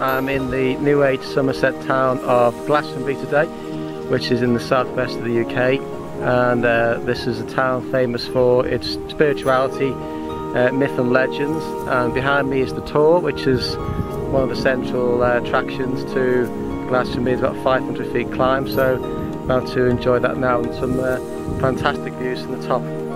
I'm in the New Age Somerset town of Glastonbury today, which is in the southwest of the UK, and this is a town famous for its spirituality, myth and legends. And behind me is the Tor, which is one of the central attractions to Glastonbury. It's about 500 feet climb, so I'm about to enjoy that now, and some fantastic views from the top.